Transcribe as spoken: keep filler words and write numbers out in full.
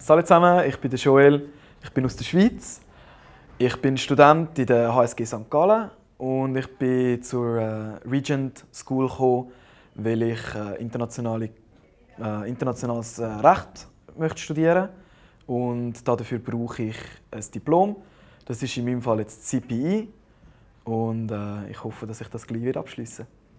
Hallo zusammen, ich bin der Joel, ich bin aus der Schweiz. Ich bin Student in der H S G Sankt Gallen und ich bin zur äh, Regent School gekommen, weil ich äh, internationale, äh, internationales äh, Recht möchte studieren und dafür brauche ich ein Diplom. Das ist in meinem Fall jetzt C P I und äh, ich hoffe, dass ich das gleich abschließen werde.